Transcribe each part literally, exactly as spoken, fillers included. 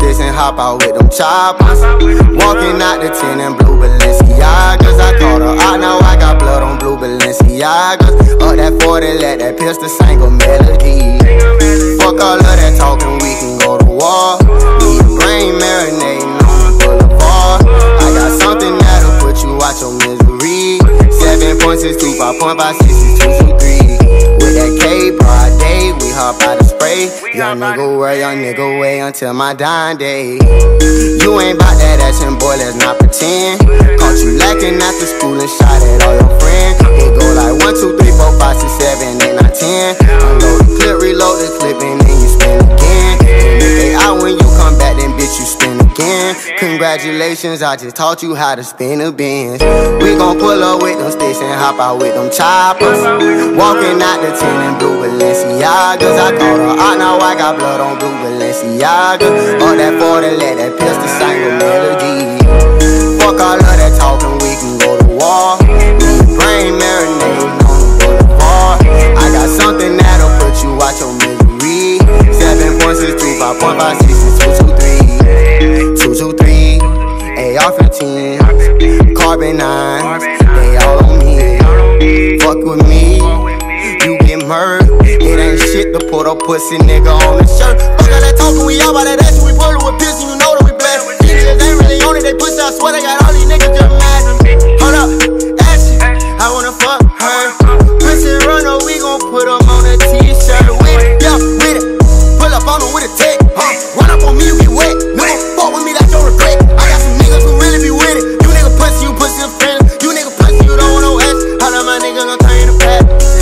sticks and hop out with them choppers. Walking out the ten in blue Balenciagas. I caught her out, now I got blood on blue Balenciagas. Up that forty, let that pistol sing a melody. Fuck all of that talking, we can go to war. Need a brain marinating on the boulevard. I got something that'll put you out your misery. seven point six two, five point five six six two two three. With that K, broad day, we hop out of spray. Young nigga way, young nigga way until my dying day. You ain't bout that action, boy, let's not pretend. Caught you lacking after school and shot at all your friends. It go like one, two, three, four, five, six, seven, eight, nine, ten. Unload the clip, reload the clip, and then you spin again. And if they out when you come back, then bitch, you spin again. Congratulations, I just taught you how to spin a Benz. We gon' pull up with them sticks and hop out with them choppers. Walking out the ten in blue Balenciagas. I caught her out, now I got blood on blue Balenciagas. Up that forty, let that pistol sing a melody. Fuck all of that talking, we can go to war. Need a brain marinating on the boulevard. I got something that'll put you out your misery. seven point six two, five point five six six two two three. two two three, A R fifteen, carbon nine, they all on me. Fuck with me, you get murdered. It ain't shit to put a pussy nigga on the shirt. Fuck all that talking, we all about that action. We pull it with piss and you know that we blessed. These niggas ain't really on it, they push out. I swear they got all these niggas just mad. Hold up, action, I wanna fuck her. Pussy runner, we gon' put them on a t-shirt. With it, yeah, with it. Pull up on them with a tech, huh? Run up on me, you get wet. Nigga, fuck with me like your regret. I got some niggas who really be with it. You nigga pussy, you pussy a friend. You nigga pussy, you don't want no ass. How the my nigga gon' turn you to fat?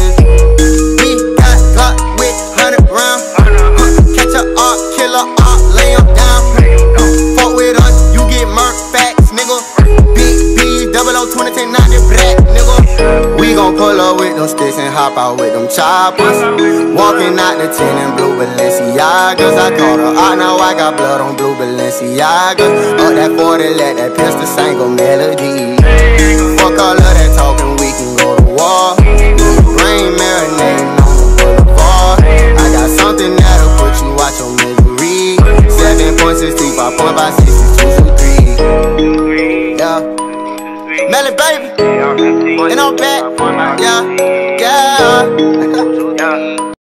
We got got with hundred round. Huh? Catch a art, killer art, lay him down. Fuck with us, you get murked, facts, nigga. Big B, double O, twenty, ten, ninety, black, nigga. We gon' pull up with them sticks and hop out with them choppers. Walking out the ten in blue Balenciagas. I caught her out, now I got blood on blue Balenciagas. Up that forty, let that pistol sing a melody. Fuck all of that talking, we can go to war. Need a brain marinating on the boulevard. I got something that'll put you out your misery. seven point six two, five point five six six two two three. Yeah, Melly baby, and I'm bad.